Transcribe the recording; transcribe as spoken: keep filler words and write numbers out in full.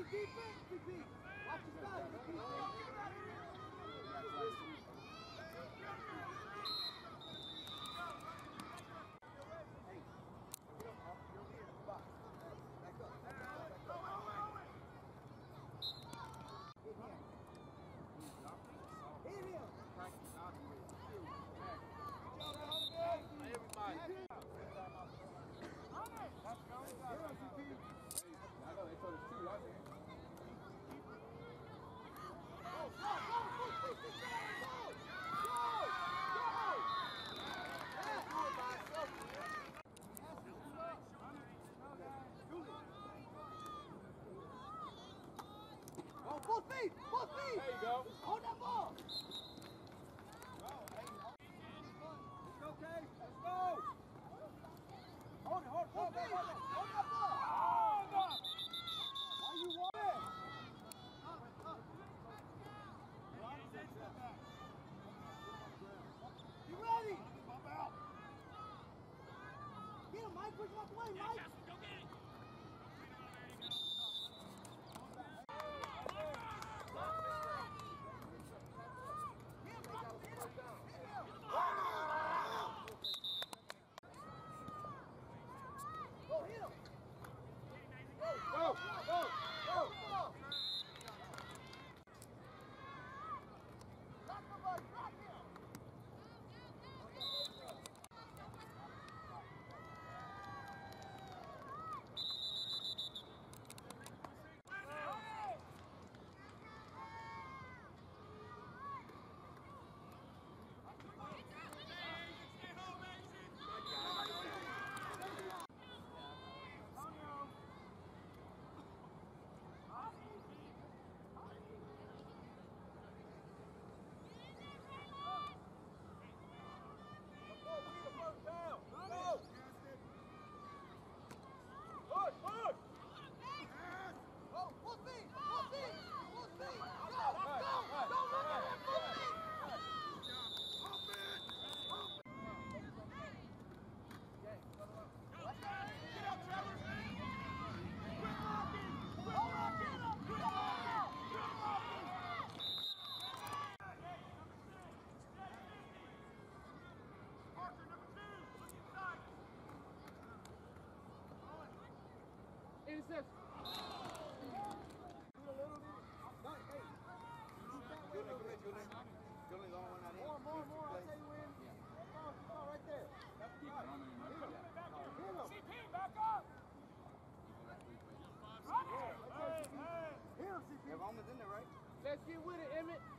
defense, C P. Watch your style, C P. Hey, you're here in the box. Back up. Back up. Hit him. Hit him. Everybody. Let's go. I know they told us two, I think. Go, go, go, go, go, go, go, go, go, go, full speed, full speed. There you go. Hold that ball. It's okay, let's go. Hold it, hold it, hold it, hold it, hold that ball. Oh, no. Why you want it? You ready? Bump out. Get him, Mike. Push him out the way, Mike. Go get it. Go, hit him. Go, go, go, go. Rock somebody, rock him. Interception. More, more, more. I'll tell you when. Come on, right there. That's keep right. Hit him. C P, back up. Hit him, C P. Everyone's in there, right? Let's get with it, Emmett.